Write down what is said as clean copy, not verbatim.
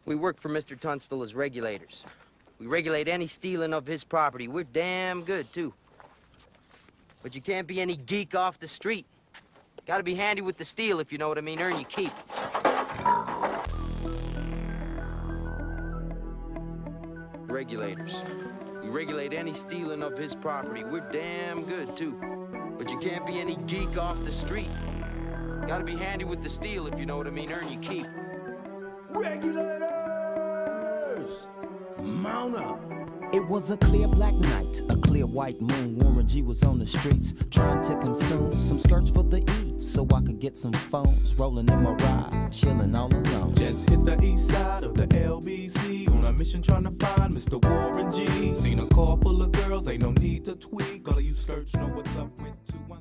We work for Mr. Tunstall as regulators. We regulate any stealing of his property. We're damn good, too. But you can't be any geek off the street. Gotta be handy with the steel, if you know what I mean. Earn your keep. Regulators. We regulate any stealing of his property. We're damn good, too. But you can't be any geek off the street. Gotta be handy with the steel, if you know what I mean. Earn your keep. Regulators! Mount up! It was a clear black night, a clear white moon. Warren G was on the streets, trying to consume some skirts for the E, so I could get some phones. Rolling in my ride, chilling all alone. Just hit the east side of the LBC, on a mission trying to find Mr. Warren G. Seen a car full of girls, ain't no need to tweak. All of you search know what's up with 2